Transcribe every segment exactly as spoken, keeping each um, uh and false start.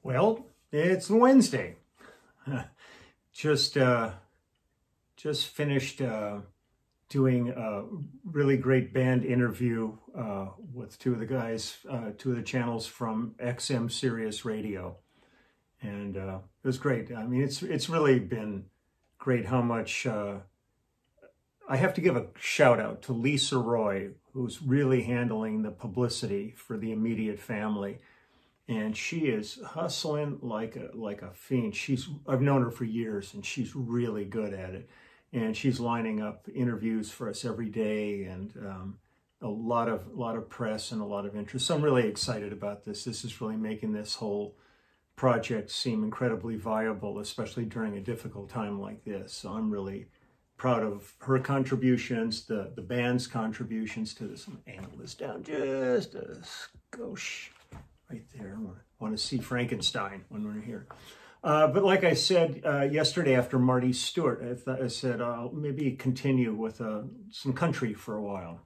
Well, it's Wednesday. just uh, just finished uh, doing a really great band interview uh, with two of the guys, uh, two of the channels from X M Sirius Radio, and uh, it was great. I mean, it's it's really been great how much. Uh, I have to give a shout out to Lisa Roy, who's really handling the publicity for the immediate family. And she is hustling like a like a fiend. She's I've known her for years, and she's really good at it. And she's lining up interviews for us every day, and um, a lot of a lot of press and a lot of interest. So I'm really excited about this. This is really making this whole project seem incredibly viable, especially during a difficult time like this. So I'm really proud of her contributions, the the band's contributions to this. I'm gonna angle this down just a skosh. Right there. I want to see Frankenstein when we're here. Uh, but like I said uh, yesterday after Marty Stewart, I, th I said I'll maybe continue with uh, some country for a while.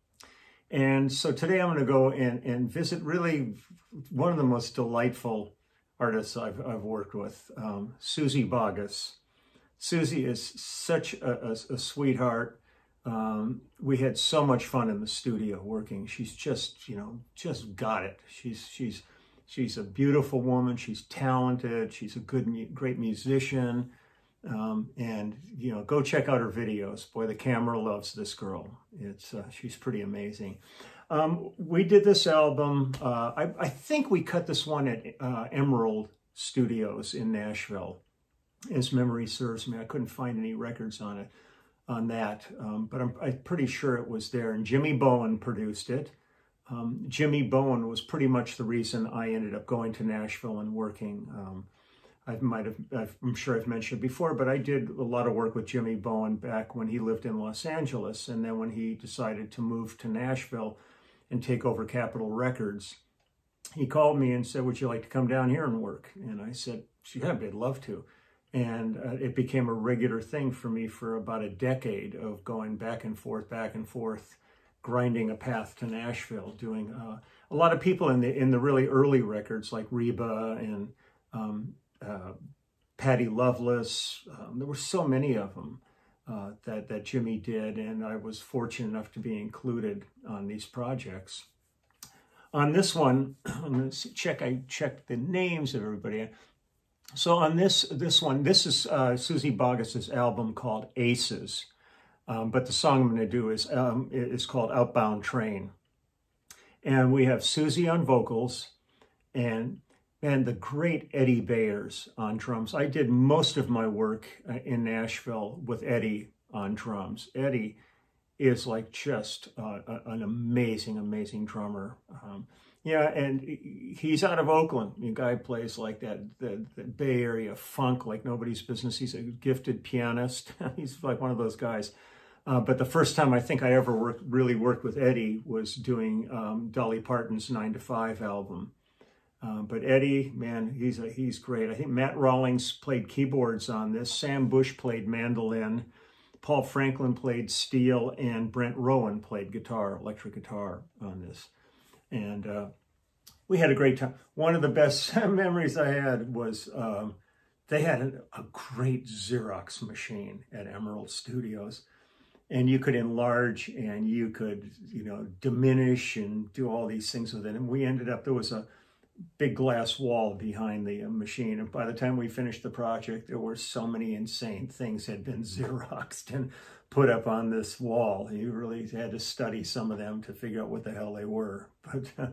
And so today I'm going to go and, and visit really one of the most delightful artists I've, I've worked with, um, Suzy Boggus. Suzy is such a, a, a sweetheart. Um, we had so much fun in the studio working. She's just, you know, just got it. She's, she's, she's a beautiful woman. She's talented. She's a good, great musician. Um, and, you know, go check out her videos. Boy, the camera loves this girl. It's, uh, she's pretty amazing. Um, we did this album. Uh, I, I think we cut this one at, uh, Emerald Studios in Nashville, as memory serves me. I couldn't find any records on it. on that, um, but I'm, I'm pretty sure it was there. And Jimmy Bowen produced it. Um, Jimmy Bowen was pretty much the reason I ended up going to Nashville and working. Um, I might have, I've, I'm sure I've mentioned before, but I did a lot of work with Jimmy Bowen back when he lived in Los Angeles. And then when he decided to move to Nashville and take over Capitol Records, he called me and said, "Would you like to come down here and work?" And I said, "Yeah, I'd love to." And uh, it became a regular thing for me for about a decade of going back and forth, back and forth, grinding a path to Nashville, doing uh, a lot of people in the in the really early records like Reba and um, uh, Patty Loveless. Um, there were so many of them uh, that, that Jimmy did, and I was fortunate enough to be included on these projects. On this one, I'm going to check, I checked the names of everybody. So on this this one, this is uh, Suzy Boggus's album called Aces, um, but the song I'm going to do is um, is called Outbound Train, and we have Suzy on vocals, and and the great Eddie Bayers on drums. I did most of my work in Nashville with Eddie on drums. Eddie is like just uh, an amazing, amazing drummer. Um, Yeah, and he's out of Oakland. The guy plays like that, the, the Bay Area funk like nobody's business. He's a gifted pianist. He's like one of those guys. Uh, but the first time I think I ever worked, really worked with Eddie was doing um, Dolly Parton's nine to five album. Uh, but Eddie, man, he's a, he's great. I think Matt Rawlings played keyboards on this. Sam Bush played mandolin. Paul Franklin played steel, and Brent Rowan played guitar, electric guitar on this. And uh, we had a great time. One of the best memories I had was um, they had a, a great Xerox machine at Emerald Studios. And you could enlarge and you could, you know, diminish and do all these things with it. And we ended up, there was a big glass wall behind the machine. And by the time we finished the project, there were so many insane things had been Xeroxed and put up on this wall. You really had to study some of them to figure out what the hell they were. But uh,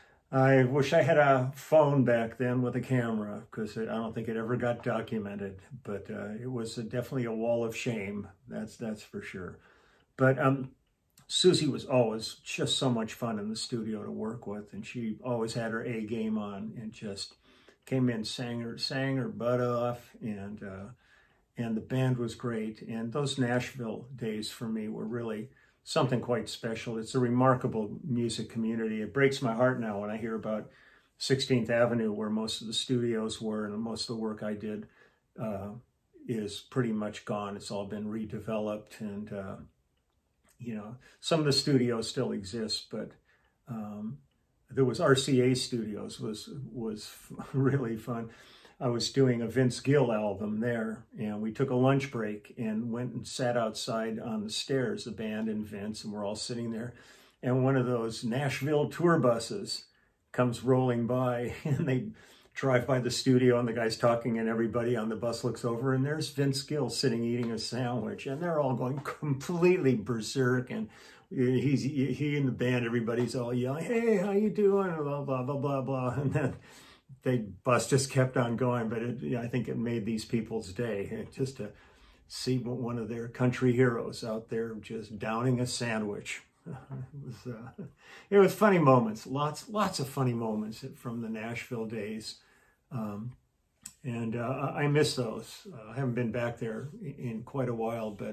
I wish I had a phone back then with a camera, because I don't think it ever got documented. But uh, it was a, definitely a wall of shame. That's that's for sure. But um, Suzy was always just so much fun in the studio to work with, and she always had her A game on and just came in, sang her sang her butt off, and. Uh, And the band was great. And those Nashville days for me were really something quite special. It's a remarkable music community. It breaks my heart now when I hear about sixteenth Avenue, where most of the studios were, and most of the work I did uh, is pretty much gone. It's all been redeveloped. And, uh, you know, some of the studios still exist, but um, there was R C A Studios was was really fun. I was doing a Vince Gill album there, and we took a lunch break and went and sat outside on the stairs, the band and Vince, and we're all sitting there. And one of those Nashville tour buses comes rolling by, and they drive by the studio, and the guy's talking, and everybody on the bus looks over, and there's Vince Gill sitting eating a sandwich, and they're all going completely berserk, and he's he and the band, everybody's all yelling, "Hey, how you doing?" Blah blah blah blah blah, and then the bus just kept on going. But it, I think it made these people's day just to see one of their country heroes out there just downing a sandwich. It was uh, it was funny moments, lots lots of funny moments from the Nashville days, um, and uh, I miss those. Uh, I haven't been back there in quite a while, but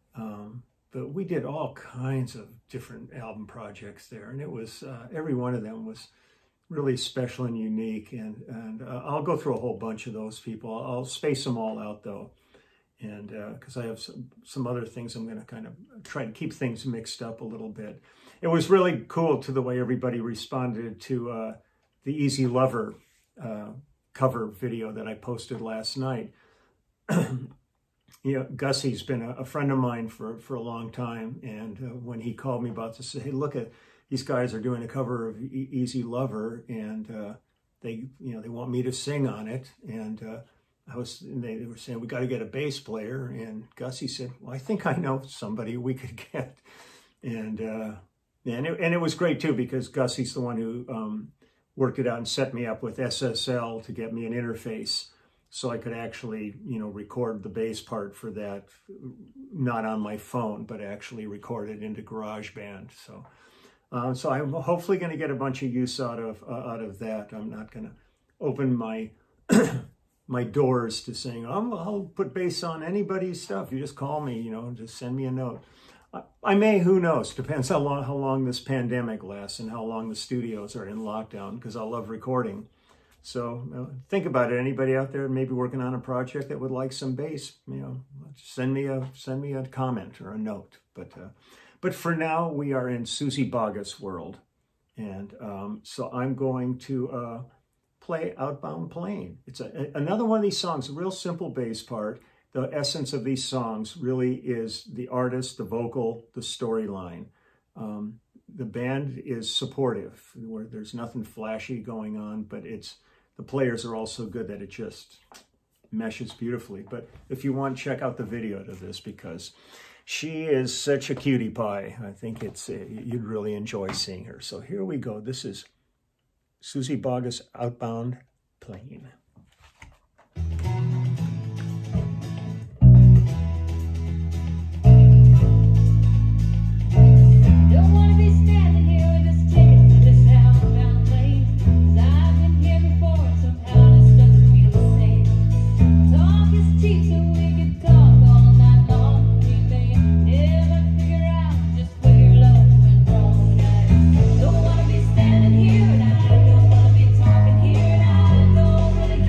um, but we did all kinds of different album projects there, and it was uh, every one of them was really special and unique. And and uh, I'll go through a whole bunch of those people. I'll space them all out though. And because uh, I have some, some other things, I'm going to kind of try to keep things mixed up a little bit. It was really cool to the way everybody responded to uh, the Easy Lover uh, cover video that I posted last night. You know, Gussie's been a, a friend of mine for, for a long time. And uh, when he called me about to say, "Hey, look at these guys are doing a cover of e Easy Lover, and uh, they, you know, they want me to sing on it." And uh, I was, they were saying, "We got to get a bass player." And Gussie said, "Well, I think I know somebody we could get." And uh, and, it, and it was great too, because Gussie's the one who um, worked it out and set me up with S S L to get me an interface so I could actually, you know, record the bass part for that, not on my phone, but actually record it into GarageBand. So, uh, so I'm hopefully going to get a bunch of use out of, uh, out of that. I'm not going to open my... my doors to saying, oh, I'll put bass on anybody's stuff. You just call me, you know, just send me a note. I, I may, who knows? Depends how long, how long this pandemic lasts and how long the studios are in lockdown, because I love recording. So uh, think about it. Anybody out there maybe working on a project that would like some bass, you know, send me a, send me a comment or a note. But, uh, but for now, we are in Suzy Boggus world. And um, so I'm going to... Uh, play Outbound Plane. It's a, another one of these songs, a real simple bass part. The essence of these songs really is the artist, the vocal, the storyline. Um, the band is supportive, where there's nothing flashy going on, but it's the players are all so good that it just meshes beautifully. But if you want, check out the video to this, because she is such a cutie pie. I think it's uh, you'd really enjoy seeing her. So here we go. This is Suzy Boggus, Outbound Plane. Don't wanna be standing here with this ticket to this outbound plane, 'cause I've been here before, somehow this doesn't feel the same. Talk is cheap, so we could talk all night long. We may never figure out just where love went wrong. I don't wanna be standing here and I don't wanna be talking here, and I don't really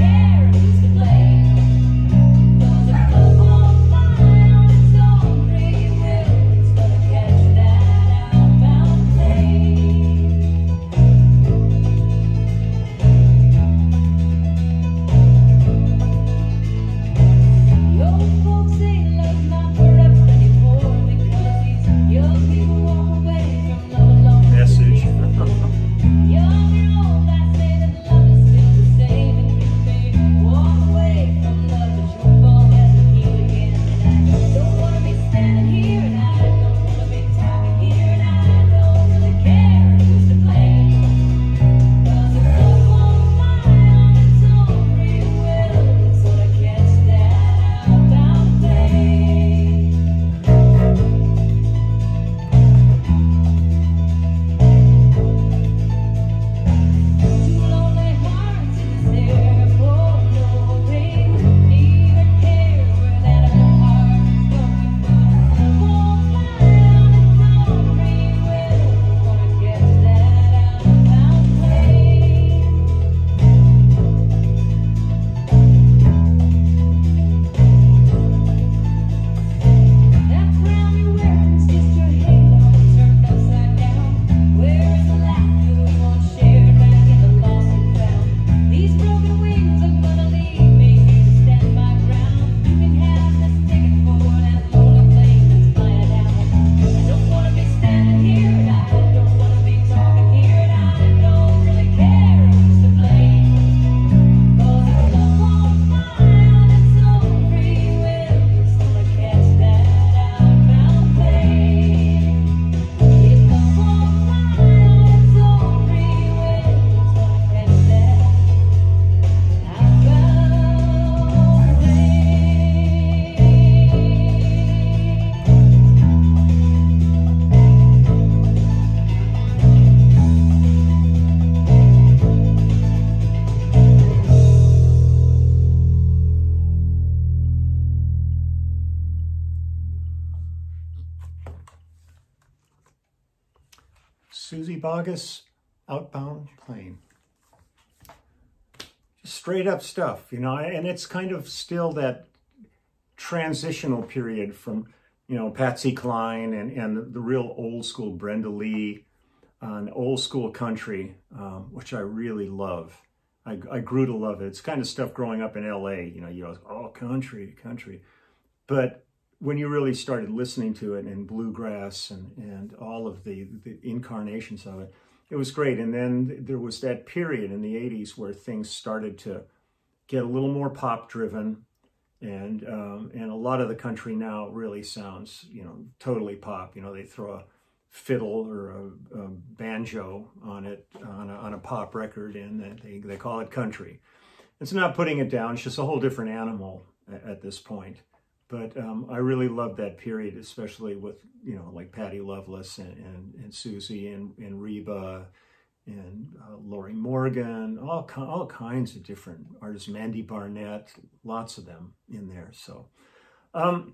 Boggus, Outbound playing. Just straight up stuff, you know, and it's kind of still that transitional period from, you know, Patsy Cline and, and the, the real old school Brenda Lee, on old school country, um, which I really love. I, I grew to love it. It's kind of stuff growing up in L A, you know, you know, oh, country, country. But when you really started listening to it and bluegrass and, and all of the, the incarnations of it, it was great. And then there was that period in the eighties where things started to get a little more pop driven. And, um, and a lot of the country now really sounds, you know, totally pop. You know, they throw a fiddle or a, a banjo on it, on a, on a pop record, and they, they call it country. It's not putting it down, it's just a whole different animal at, at this point. But um, I really loved that period, especially with, you know, like Patty Loveless and, and, and Suzy and, and Reba and uh, Lori Morgan, all, all kinds of different artists, Mandy Barnett, lots of them in there. So um,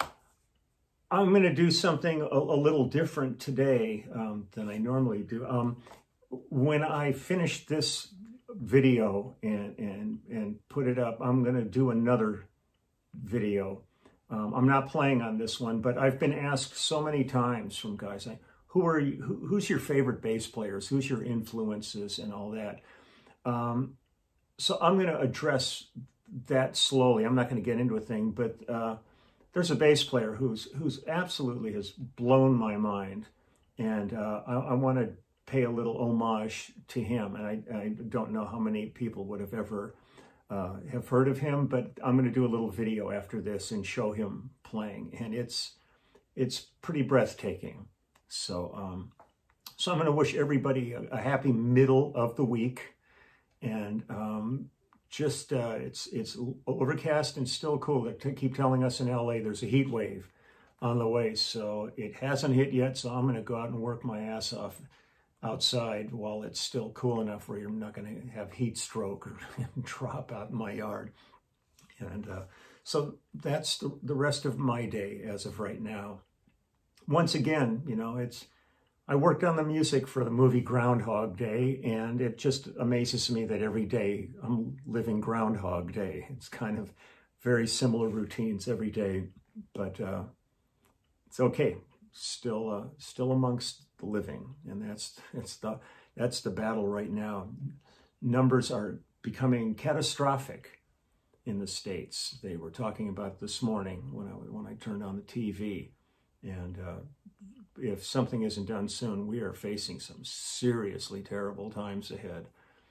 I'm going to do something a, a little different today um, than I normally do. Um, when I finish this video and, and, and put it up, I'm going to do another video. Um, I'm not playing on this one, but I've been asked so many times from guys, like, who are you, who, who's your favorite bass players? Who's your influences and all that? Um, so I'm going to address that slowly. I'm not going to get into a thing, but uh, there's a bass player who's who's absolutely has blown my mind, and uh, I, I want to pay a little homage to him. And I, I don't know how many people would have ever uh, have heard of him, but I'm going to do a little video after this and show him playing, and it's it's pretty breathtaking. So, um, so I'm going to wish everybody a, a happy middle of the week, and um, just uh, it's it's overcast and still cool. They keep telling us in L A there's a heat wave on the way, so it hasn't hit yet. So I'm going to go out and work my ass off outside while it's still cool enough where you're not going to have heat stroke or drop out in my yard. And uh, so that's the, the rest of my day as of right now. Once again, you know, it's, I worked on the music for the movie Groundhog Day, and it just amazes me that every day I'm living Groundhog Day. It's kind of very similar routines every day, but uh, it's okay. Still, uh, still amongst the living, and that's that's the that's the battle right now. Numbers are becoming catastrophic in the States. They were talking about this morning when I when I turned on the T V. And uh, if something isn't done soon, we are facing some seriously terrible times ahead.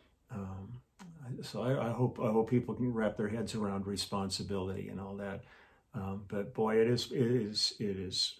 Um, so I, I hope I hope people can wrap their heads around responsibility and all that. Um, but boy, it is it is it is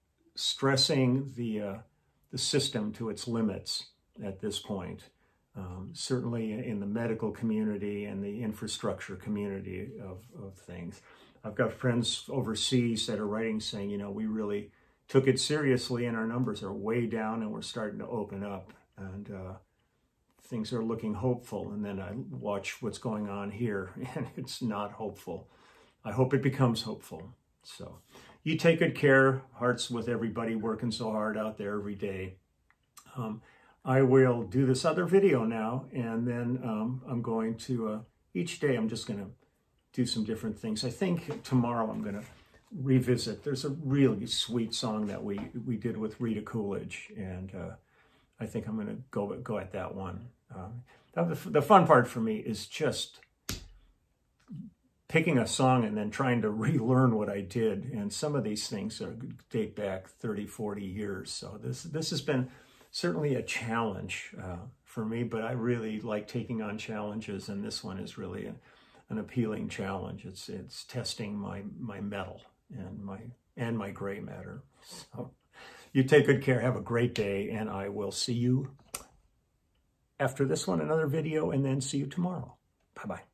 stressing the uh, the system to its limits at this point. Um, certainly in the medical community and the infrastructure community of, of things. I've got friends overseas that are writing saying, you know, we really took it seriously and our numbers are way down and we're starting to open up and uh, things are looking hopeful. And then I watch what's going on here and it's not hopeful. I hope it becomes hopeful. So you take good care. Hearts with everybody working so hard out there every day. Um, I will do this other video now, and then um, I'm going to, uh, each day I'm just going to do some different things. I think tomorrow I'm going to revisit. There's a really sweet song that we we did with Rita Coolidge, and uh, I think I'm going to go go at that one. Um, the, the fun part for me is just picking a song and then trying to relearn what I did. And some of these things are, date back thirty, forty years. So this this has been certainly a challenge uh, for me, but I really like taking on challenges, and this one is really a, an appealing challenge. It's it's testing my my mettle and my and my gray matter. So you take good care, have a great day, and I will see you after this one, another video, and then see you tomorrow. Bye-bye.